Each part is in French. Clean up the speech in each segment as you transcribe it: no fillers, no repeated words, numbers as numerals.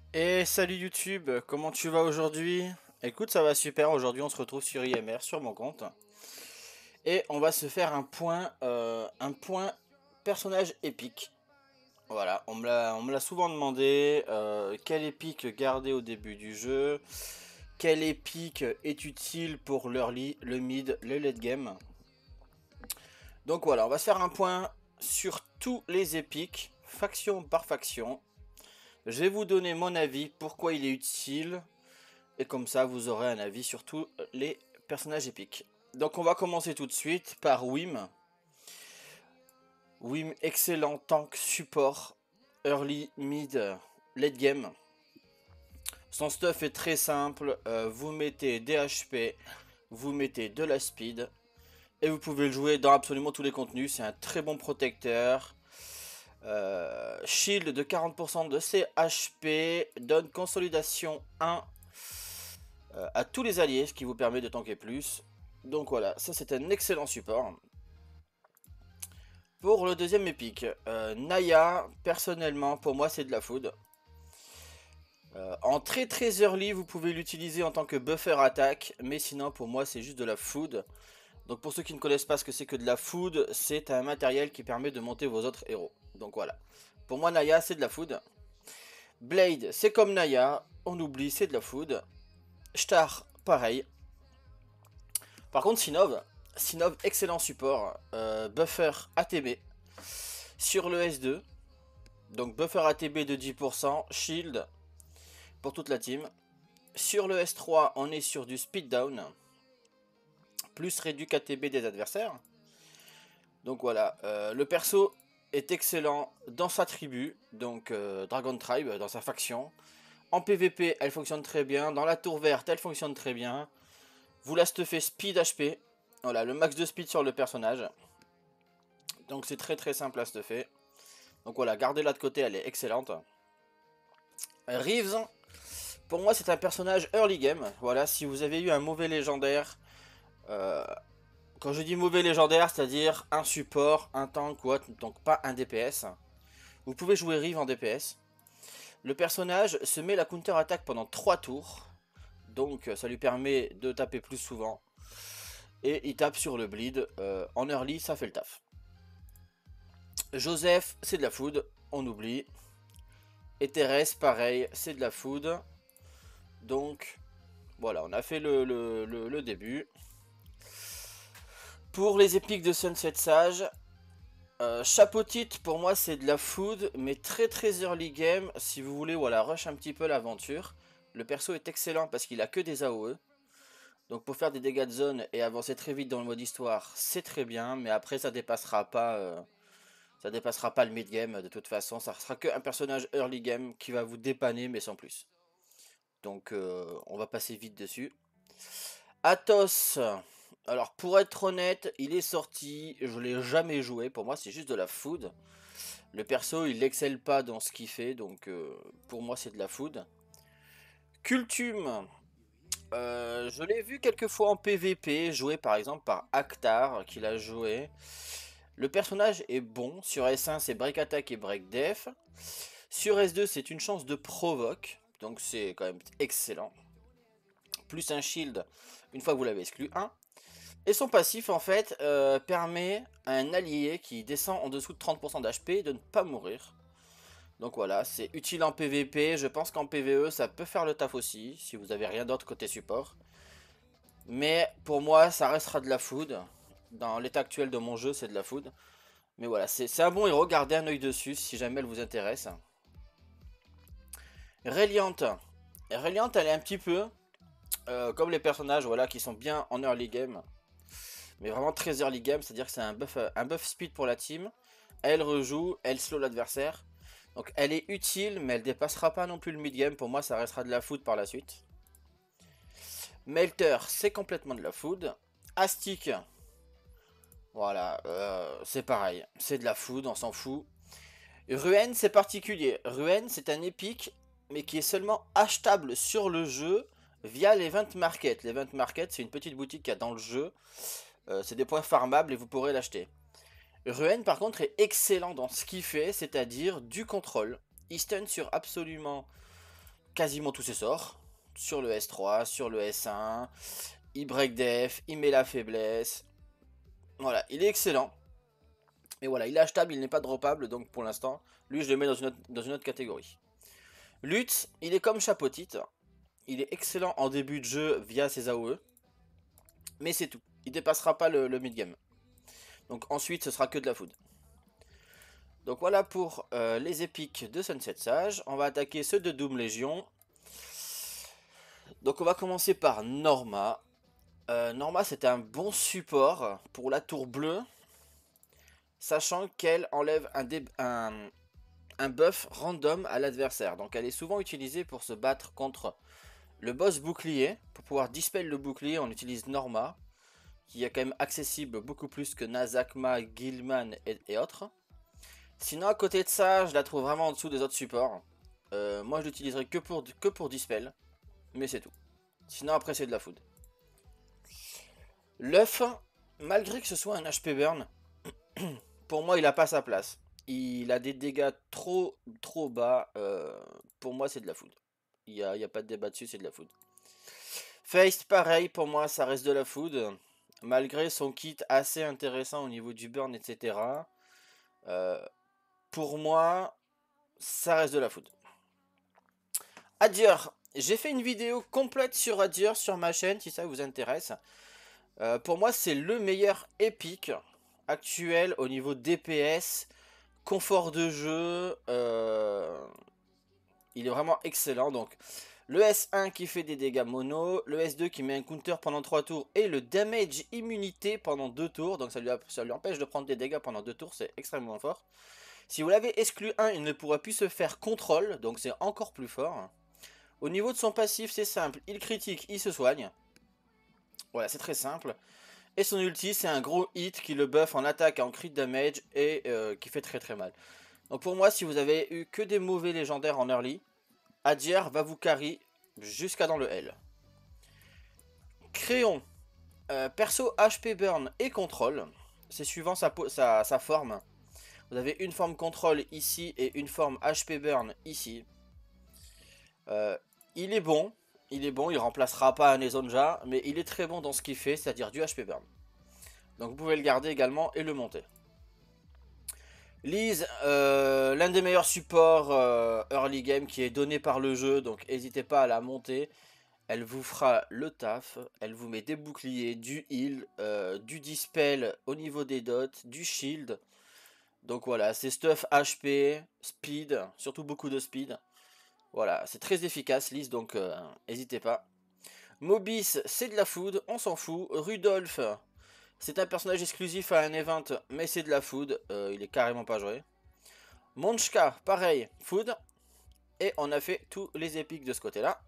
Et salut YouTube, comment tu vas aujourd'hui? Écoute, ça va super, aujourd'hui on se retrouve sur IMR, sur mon compte. Et on va se faire un point personnage épique. Voilà, on me l'a souvent demandé, quel épique garder au début du jeu? Quel épique est utile pour l'early, le mid, le late game? Donc voilà, on va se faire un point sur tous les épiques, faction par faction. Je vais vous donner mon avis, pourquoi il est utile. Et comme ça, vous aurez un avis sur tous les personnages épiques. Donc on va commencer tout de suite par Wim. Wim, excellent tank support, early, mid, late game. Son stuff est très simple, vous mettez des HP, vous mettez de la speed, et vous pouvez le jouer dans absolument tous les contenus, c'est un très bon protecteur. Shield de 40% de ses HP, donne consolidation 1 à tous les alliés, ce qui vous permet de tanker plus. Donc voilà, ça c'est un excellent support. Pour le deuxième épique, Naya, personnellement, pour moi c'est de la food. En très très early, vous pouvez l'utiliser en tant que buffer attaque, mais sinon pour moi c'est juste de la food. Donc pour ceux qui ne connaissent pas ce que c'est que de la food, c'est un matériel qui permet de monter vos autres héros. Donc voilà. Pour moi Naya c'est de la food. Blade c'est comme Naya, on oublie c'est de la food. Star pareil. Par contre Sinov excellent support, buffer ATB sur le S2. Donc buffer ATB de 10%, shield pour toute la team. Sur le S3 on est sur du speed down, plus réduit ATB des adversaires. Donc voilà, le perso est excellent dans sa tribu, donc Dragon Tribe, dans sa faction. En PVP elle fonctionne très bien, dans la tour verte elle fonctionne très bien. Vous la stuffez speed HP, voilà le max de speed sur le personnage. Donc c'est très très simple à stuffer. Donc voilà, gardez-la de côté, elle est excellente. Reeves, pour moi c'est un personnage early game. Voilà, si vous avez eu un mauvais légendaire, euh, quand je dis mauvais légendaire, c'est-à-dire un support, un tank ou autre, donc pas un DPS, vous pouvez jouer Reeves en DPS. Le personnage se met la counter attaque pendant 3 tours, donc ça lui permet de taper plus souvent. Et il tape sur le bleed, en early ça fait le taf. Joseph c'est de la food, on oublie. Et Thérèse pareil, c'est de la food. Donc voilà, on a fait le début. Pour les épiques de Sunset Sage, Chapeautite pour moi c'est de la food, mais très très early game. Si vous voulez, voilà, rush un petit peu l'aventure. Le perso est excellent parce qu'il a que des AOE. Donc pour faire des dégâts de zone et avancer très vite dans le mode histoire, c'est très bien. Mais après ça dépassera pas le mid game de toute façon. Ça sera que un personnage early game qui va vous dépanner mais sans plus. Donc on va passer vite dessus. Athos, alors pour être honnête, il est sorti, je l'ai jamais joué, pour moi c'est juste de la food. Le perso il excelle pas dans ce qu'il fait, donc pour moi c'est de la food. Cultume, je l'ai vu quelques fois en PVP, joué par exemple par Actar, qui l'a joué. Le personnage est bon, sur S1 c'est break attack et break def. Sur S2 c'est une chance de provoque, donc c'est quand même excellent. Plus un shield une fois que vous l'avez exclu 1. Et son passif en fait permet à un allié qui descend en dessous de 30% d'HP de ne pas mourir. Donc voilà, c'est utile en PVP, je pense qu'en PVE ça peut faire le taf aussi, si vous avez rien d'autre côté support. Mais pour moi ça restera de la food, dans l'état actuel de mon jeu c'est de la food. Mais voilà, c'est un bon héros, gardez un oeil dessus si jamais elle vous intéresse. Reliant, Reliant elle est un petit peu comme les personnages voilà, qui sont bien en early game. Mais vraiment très early game, c'est-à-dire que c'est un buff speed pour la team. Elle rejoue, elle slow l'adversaire. Donc elle est utile, mais elle dépassera pas non plus le mid game. Pour moi, ça restera de la food par la suite. Melter, c'est complètement de la food. Astic, voilà, c'est pareil. C'est de la food, on s'en fout. Ruen, c'est particulier. Ruen, c'est un épique, mais qui est seulement achetable sur le jeu via l'Event Market. L'Event Market, c'est une petite boutique qu'il y a dans le jeu. C'est des points farmables et vous pourrez l'acheter. Ruen par contre est excellent dans ce qu'il fait, c'est-à-dire du contrôle. Il stun sur absolument quasiment tous ses sorts. Sur le S3, sur le S1. Il break def, il met la faiblesse. Voilà, il est excellent. Et voilà, il est achetable, il n'est pas droppable. Donc pour l'instant, lui je le mets dans une autre catégorie. Lutte, il est comme Chapeautite. Il est excellent en début de jeu via ses AOE. Mais c'est tout. Il dépassera pas le mid-game. Donc ensuite, ce sera que de la food. Donc voilà pour les épiques de Sunset Sage. On va attaquer ceux de Doom Légion. Donc on va commencer par Norma. Norma, c'est un bon support pour la tour bleue. Sachant qu'elle enlève un buff random à l'adversaire. Donc elle est souvent utilisée pour se battre contre le boss bouclier. Pour pouvoir dispel le bouclier, on utilise Norma, qui est quand même accessible beaucoup plus que Nazakma, Gilman et autres. Sinon à côté de ça, je la trouve vraiment en dessous des autres supports. Moi je l'utiliserai que pour dispel, mais c'est tout. Sinon après c'est de la food. L'œuf, malgré que ce soit un HP burn, pour moi il a pas sa place. Il a des dégâts trop bas, pour moi c'est de la food. Il y a pas de débat dessus, c'est de la food. Feist pareil, pour moi ça reste de la food. Malgré son kit assez intéressant au niveau du burn, etc. Pour moi, ça reste de la food. Adieu. J'ai fait une vidéo complète sur Adieu sur ma chaîne, si ça vous intéresse. Pour moi, c'est le meilleur épique actuel au niveau DPS, confort de jeu. Il est vraiment excellent. Donc, le S1 qui fait des dégâts mono, le S2 qui met un counter pendant 3 tours et le damage immunité pendant 2 tours. Donc, ça lui empêche de prendre des dégâts pendant 2 tours, c'est extrêmement fort. Si vous l'avez exclu 1, il ne pourra plus se faire contrôle, donc c'est encore plus fort. Au niveau de son passif, c'est simple, il critique, il se soigne. Voilà, c'est très simple. Et son ulti, c'est un gros hit qui le buff en attaque et en crit damage et qui fait très mal. Donc pour moi, si vous avez eu que des mauvais légendaires en early, Adier va vous carry jusqu'à dans le L. Créon, perso HP burn et contrôle, c'est suivant sa forme. Vous avez une forme contrôle ici et une forme HP burn ici. Il est bon, il remplacera pas un Ezonja, mais il est très bon dans ce qu'il fait, c'est-à-dire du HP burn. Donc vous pouvez le garder également et le monter. Lise, l'un des meilleurs supports early game qui est donné par le jeu, donc n'hésitez pas à la monter. Elle vous fera le taf, elle vous met des boucliers, du heal, du dispel au niveau des dots, du shield. Donc voilà, c'est stuff HP, speed, surtout beaucoup de speed. Voilà, c'est très efficace Lise, donc n'hésitez pas. Mobis, c'est de la food, on s'en fout. Rudolph, c'est un personnage exclusif à un event, mais c'est de la food, il est carrément pas joué. Monchka, pareil, food. Et on a fait tous les épiques de ce côté-là.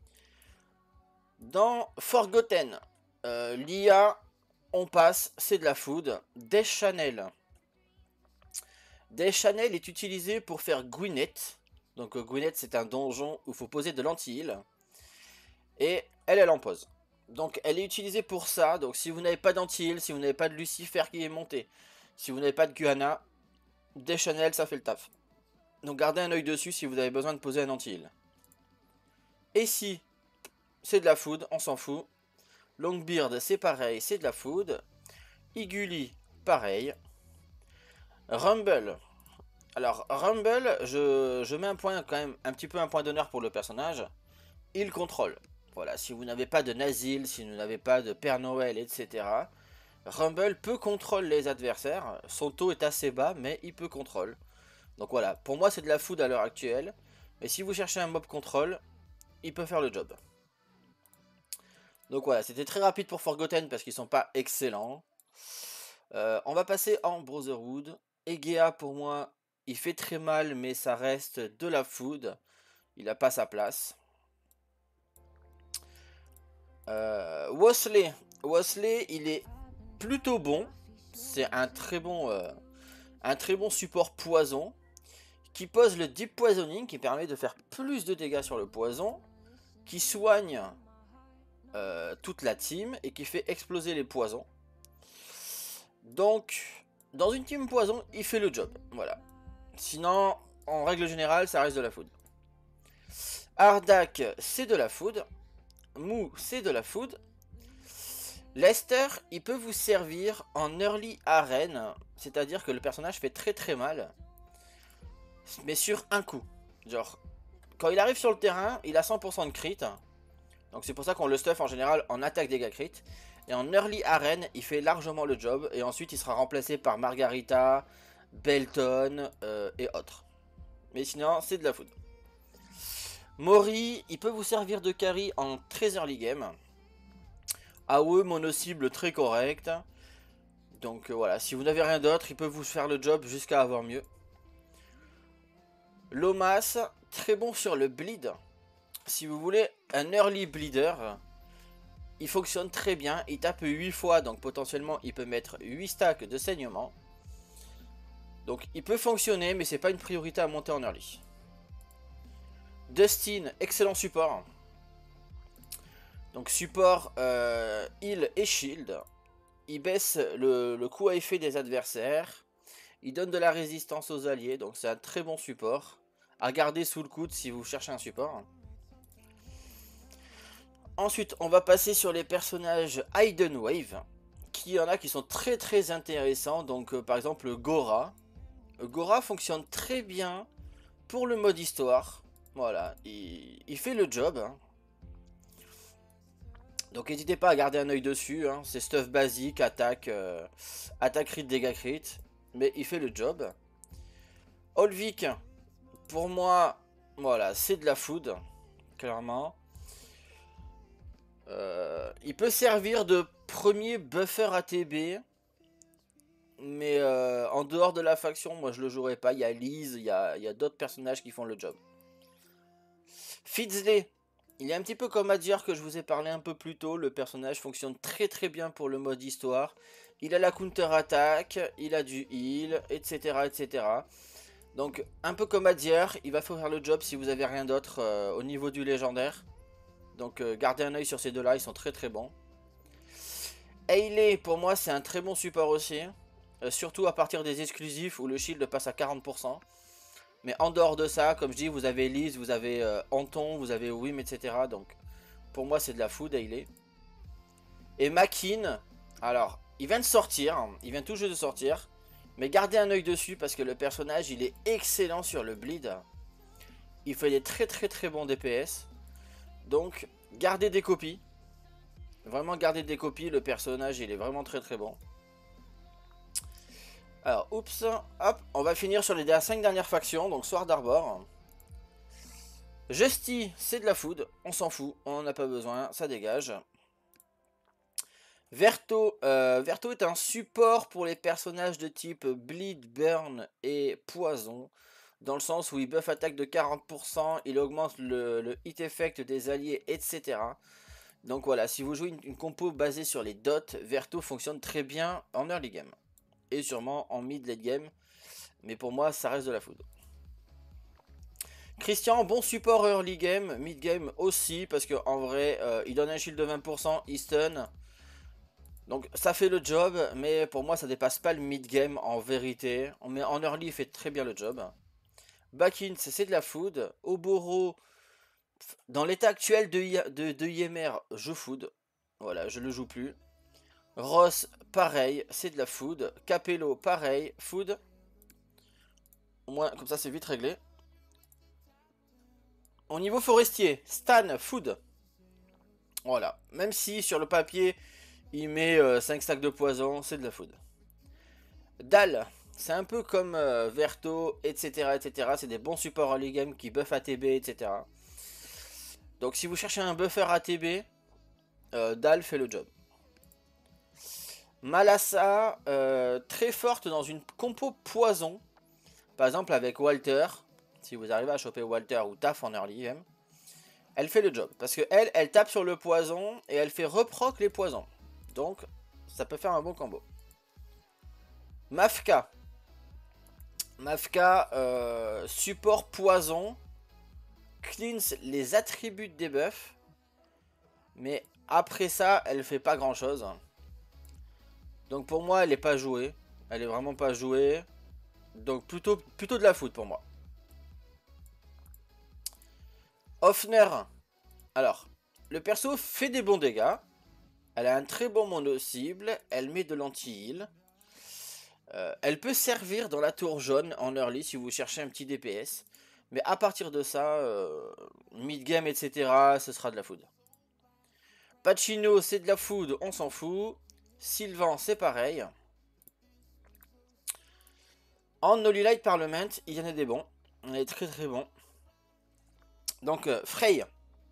Dans Forgotten, l'IA, on passe, c'est de la food. Deschanel. Deschanel est utilisé pour faire Gwyneth. Donc Gwyneth, c'est un donjon où il faut poser de l'anti-heal. Et elle en pose. Donc elle est utilisée pour ça. Donc si vous n'avez pas d'anti-heal, si vous n'avez pas de Lucifer qui est monté, si vous n'avez pas de Guana, Deschanel, ça fait le taf. Donc gardez un oeil dessus si vous avez besoin de poser un anti-heal. Et si c'est de la food, on s'en fout. Longbeard, c'est pareil, c'est de la food. Iguli, pareil. Rumble. Alors, Rumble, je mets un point quand même, un petit peu un point d'honneur pour le personnage. Il contrôle. Voilà, si vous n'avez pas de Nazil, si vous n'avez pas de Père Noël, etc. Rumble peut contrôler les adversaires. Son taux est assez bas, mais il peut contrôle. Donc voilà, pour moi c'est de la food à l'heure actuelle. Mais si vous cherchez un mob contrôle, il peut faire le job. Donc voilà, c'était très rapide pour Forgotten parce qu'ils sont pas excellents. On va passer en Brotherhood. Egea pour moi, il fait très mal, mais ça reste de la food. Il n'a pas sa place. Wosley. Wosley, il est plutôt bon. C'est un très bon support poison qui pose le deep poisoning qui permet de faire plus de dégâts sur le poison, qui soigne toute la team et qui fait exploser les poisons. Donc dans une team poison, il fait le job. Voilà. Sinon, en règle générale, ça reste de la food. Hardak, c'est de la food. Mou, c'est de la food. Lester, il peut vous servir en early arène, c'est-à-dire que le personnage fait très très mal, mais sur un coup. Genre, quand il arrive sur le terrain, il a 100% de crit, donc c'est pour ça qu'on le stuff en général en attaque dégâts crit. Et en early arène, il fait largement le job, et ensuite il sera remplacé par Margarita, Belton et autres. Mais sinon, c'est de la food. Mori, il peut vous servir de carry en très early game. AOE mono-cible très correct. Donc voilà, si vous n'avez rien d'autre, il peut vous faire le job jusqu'à avoir mieux. Lomas, très bon sur le bleed. Si vous voulez un early bleeder, il fonctionne très bien. Il tape 8 fois, donc potentiellement il peut mettre 8 stacks de saignement. Donc il peut fonctionner, mais c'est pas une priorité à monter en early. Dustin, excellent support. Donc support heal et shield. Il baisse le coût à effet des adversaires. Il donne de la résistance aux alliés. Donc c'est un très bon support. À garder sous le coude si vous cherchez un support. Ensuite on va passer sur les personnages Hidden Wave. Qui en a qui sont très très intéressants. Donc par exemple Gora. Gora fonctionne très bien pour le mode histoire. Voilà, il fait le job. Hein. Donc n'hésitez pas à garder un œil dessus, hein. C'est stuff basique, attaque, attaque crit, dégâts crit, mais il fait le job. Olvik, pour moi, voilà, c'est de la food, clairement. Il peut servir de premier buffer ATB, mais en dehors de la faction, moi je le jouerai pas. Il y a Liz, il y a d'autres personnages qui font le job. Fizzley. Il est un petit peu comme Adjer que je vous ai parlé un peu plus tôt. Le personnage fonctionne très très bien pour le mode histoire. Il a la counter-attaque, il a du heal, etc. etc. Donc un peu comme Adjer, il va faire le job si vous avez rien d'autre au niveau du légendaire. Donc gardez un oeil sur ces deux-là, ils sont très très bons. Hayley, pour moi, c'est un très bon support aussi. Surtout à partir des exclusifs où le shield passe à 40%. Mais en dehors de ça, comme je dis, vous avez Liz, vous avez Anton, vous avez Wim, etc. Donc, pour moi, c'est de la food, Hayley. Et Makin, alors, il vient de sortir, hein, il vient tout juste de sortir. Mais gardez un oeil dessus parce que le personnage, il est excellent sur le bleed. Il fait des très très très bons DPS. Donc, gardez des copies. Vraiment, gardez des copies. Le personnage, il est vraiment très très bon. Alors, oups, hop, on va finir sur les 5 dernières factions, donc Sword Arbor. Justy, c'est de la food, on s'en fout, on n'en a pas besoin, ça dégage. Verto, Verto est un support pour les personnages de type Bleed, Burn et Poison. Dans le sens où il buff attaque de 40%, il augmente le hit effect des alliés, etc. Donc voilà, si vous jouez une compo basée sur les dots, Verto fonctionne très bien en early game. Et sûrement en mid late game. Mais pour moi, ça reste de la food. Christian, bon support early game, mid game aussi. Parce qu'en vrai, il donne un shield de 20%, il stun. Donc ça fait le job. Mais pour moi, ça dépasse pas le mid game en vérité. Mais en early, il fait très bien le job. Backins, c'est de la food. Oboro, dans l'état actuel de IMR, je food. Voilà, je le joue plus. Ross, pareil, c'est de la food. Capello, pareil, food. Au moins, comme ça, c'est vite réglé. Au niveau forestier, Stan, food. Voilà. Même si, sur le papier, il met 5 stacks de poison, c'est de la food. Dal, c'est un peu comme Verto, etc. etc. C'est des bons supports early game qui buff ATB, etc. Donc, si vous cherchez un buffer ATB, Dal fait le job. Malassa, très forte dans une compo poison. Par exemple avec Walter. Si vous arrivez à choper Walter ou Taf en early game, elle fait le job. Parce que elle tape sur le poison et elle fait reproc les poisons. Donc ça peut faire un bon combo. Mafka. Mafka, support poison. Cleanse les attributs de debuff. Mais après ça, elle fait pas grand chose. Donc pour moi, elle est pas jouée. Elle est vraiment pas jouée. Donc plutôt de la foot pour moi. Hoffner. Alors, le perso fait des bons dégâts. Elle a un très bon mono-cible. Elle met de l'anti-heal. Elle peut servir dans la tour jaune en early si vous cherchez un petit DPS. Mais à partir de ça, mid-game, etc., ce sera de la food. Pacino, c'est de la food, on s'en fout. Sylvan, c'est pareil. En Holy Light Parliament, il y en a des bons. Il y en a des très très bons. Donc, Frey.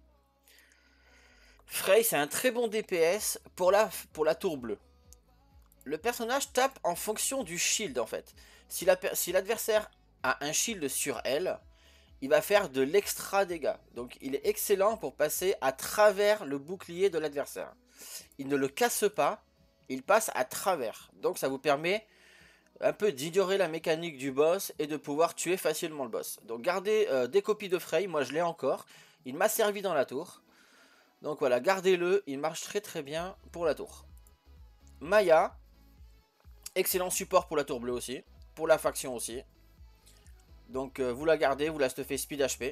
Frey, c'est un très bon DPS pour la tour bleue. Le personnage tape en fonction du shield en fait. Si l'adversaire a un shield sur elle, il va faire de l'extra dégâts. Donc il est excellent pour passer à travers le bouclier de l'adversaire. Il ne le casse pas, il passe à travers. Donc ça vous permet un peu d'ignorer la mécanique du boss et de pouvoir tuer facilement le boss. Donc gardez des copies de Frey, moi je l'ai encore. Il m'a servi dans la tour. Donc voilà, gardez-le, il marche très très bien pour la tour. Maya, excellent support pour la tour bleue aussi, pour la faction aussi. Donc vous la gardez, vous la stuffez speed HP.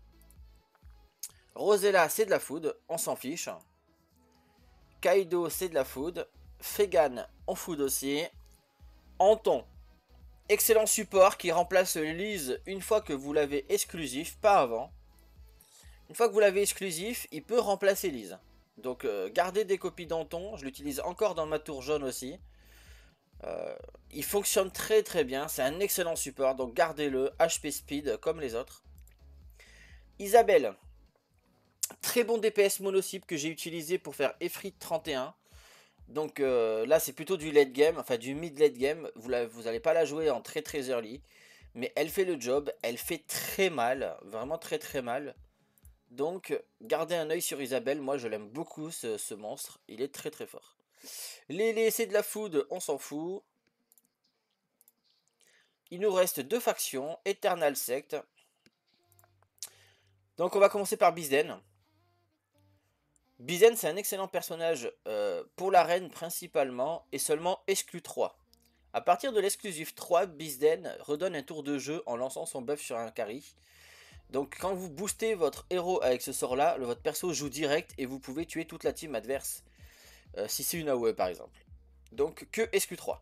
Rosella, c'est de la food, on s'en fiche. Kaido, c'est de la food. Fegan, on food aussi. Anton, excellent support qui remplace Lise une fois que vous l'avez exclusif, pas avant. Une fois que vous l'avez exclusif, il peut remplacer Lise. Donc gardez des copies d'Anton, je l'utilise encore dans ma tour jaune aussi. Il fonctionne très très bien, c'est un excellent support, donc gardez-le, HP speed comme les autres. Isabelle, très bon DPS mono-cible que j'ai utilisé pour faire Efrit 31. Donc là c'est plutôt du late game, enfin du mid late game, vous n'allez pas la jouer en très très early. Mais elle fait le job, elle fait très mal, vraiment très très mal. Donc gardez un oeil sur Isabelle, moi je l'aime beaucoup ce monstre, il est très très fort. Lélé c'est de la food, on s'en fout. Il nous reste deux factions, Eternal Sect. Donc on va commencer par Bizden. Bizden c'est un excellent personnage pour l'arène principalement et seulement exclu 3. A partir de l'exclusif 3, Bizden redonne un tour de jeu en lançant son buff sur un carry. Donc quand vous boostez votre héros avec ce sort là, votre perso joue direct et vous pouvez tuer toute la team adverse. Si c'est une AOE par exemple. Donc que exclu 3.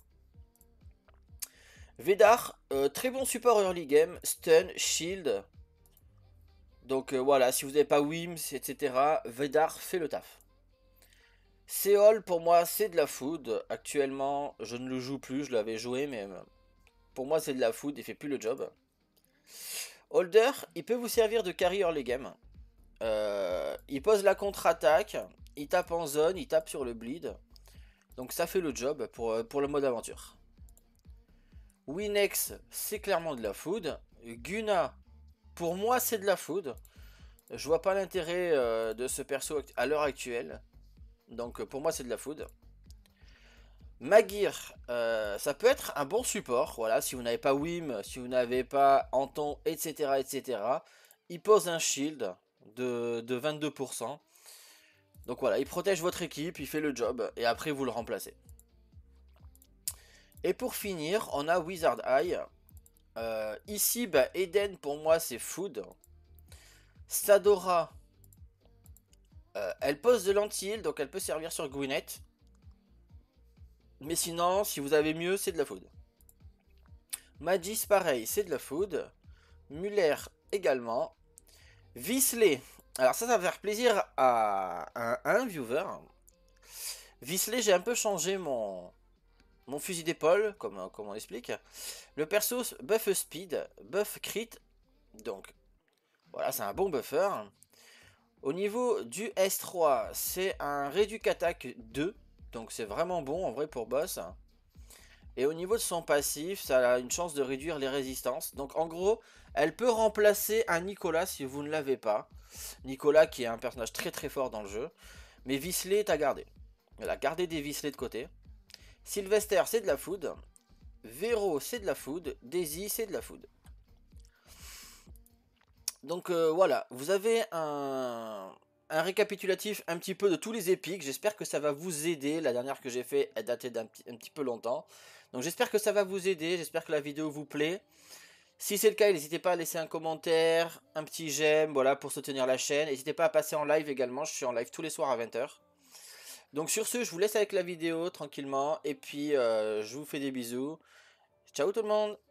Vedar, très bon support early game, stun, shield. Donc voilà, si vous n'avez pas Wims, etc., Vedar fait le taf. Seol, pour moi, c'est de la food. Actuellement, je ne le joue plus, je l'avais joué, mais pour moi, c'est de la food, il fait plus le job. Holder, il peut vous servir de carry early game. Il pose la contre-attaque, il tape en zone, il tape sur le bleed. Donc ça fait le job pour le mode aventure. Winex, c'est clairement de la food. Guna, pour moi, c'est de la food. Je vois pas l'intérêt de ce perso à l'heure actuelle. Donc pour moi, c'est de la food. Magir, ça peut être un bon support. Voilà, si vous n'avez pas Wim, si vous n'avez pas Anton, etc., etc. Il pose un shield de 22%. Donc voilà, il protège votre équipe, il fait le job. Et après, vous le remplacez. Et pour finir, on a Wizard Eye. Ici, bah, Eden, pour moi, c'est food. Sadora, elle pose de l'anti-heal, donc elle peut servir sur Gwyneth. Mais sinon, si vous avez mieux, c'est de la food. Magis, pareil, c'est de la food. Muller, également. Visley, alors ça va faire plaisir à un viewer. Visley, j'ai un peu changé mon fusil d'épaule, comme on explique. Le perso buff speed, buff crit. Donc, voilà, c'est un bon buffer. Au niveau du S3, c'est un réduc attaque 2. Donc c'est vraiment bon en vrai pour boss. Et au niveau de son passif, ça a une chance de réduire les résistances. Donc en gros, elle peut remplacer un Nicolas si vous ne l'avez pas. Nicolas qui est un personnage très très fort dans le jeu. Mais Visley est à garder. Voilà, gardez des Visley de côté. Sylvester, c'est de la food. Vero, c'est de la food. Daisy, c'est de la food. Donc voilà, vous avez un récapitulatif un petit peu de tous les épiques. J'espère que ça va vous aider. La dernière que j'ai fait est datée d'un petit peu longtemps. Donc j'espère que ça va vous aider. J'espère que la vidéo vous plaît. Si c'est le cas, n'hésitez pas à laisser un commentaire, un petit j'aime, voilà, pour soutenir la chaîne. N'hésitez pas à passer en live également, je suis en live tous les soirs à 20 h. Donc sur ce, je vous laisse avec la vidéo tranquillement, et puis je vous fais des bisous. Ciao tout le monde!